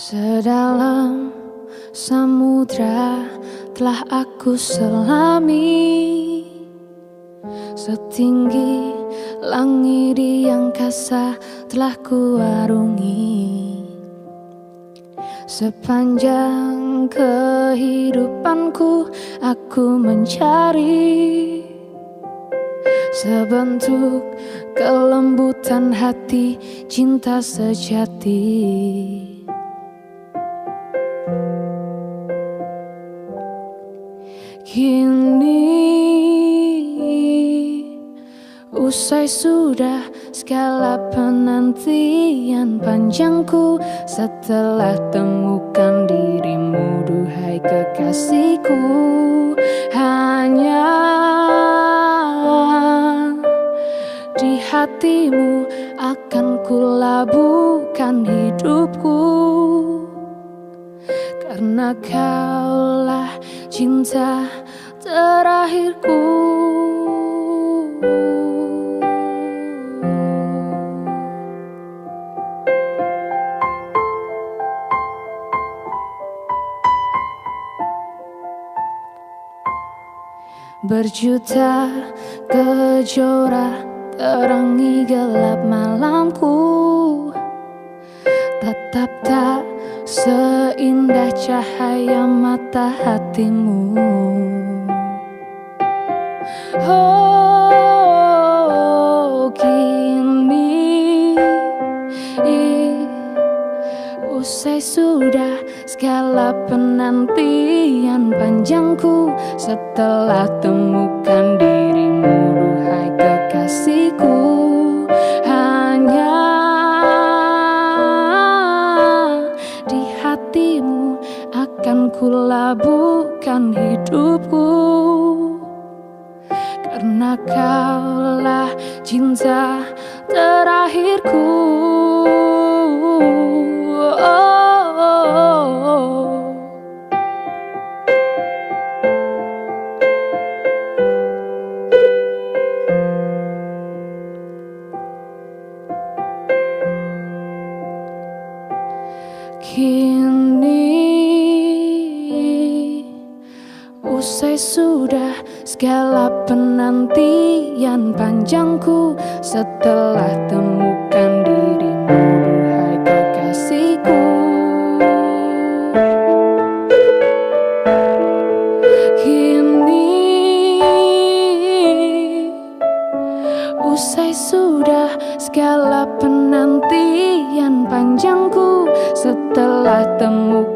Sedalam samudra telah aku selami, setinggi langit di angkasa telah ku arungi. Sepanjang kehidupanku aku mencari sebentuk kelembutan hati, cinta sejati. Kini usai sudah segala penantian panjangku, setelah temukan dirimu, duhai kekasihku. Hanya di hatimu akan kulabuhkan hidupku, karena kaulah cinta terakhirku. Berjuta kejora terangi gelap malamku, tetap tak seindah cahaya mata hatimu. Oh, kini usai sudah segala penantian panjangku, setelah temukan dirimu, duhai kekasihku. Hanya di hatimu akan kulabuhkan hidupku, karena kaulah cinta terakhirku. Kini usai sudah segala penantian panjangku, setelah temukan dirimu, duhai kekasihku. Kini usai sudah segala penantian panjangku, setelah temukan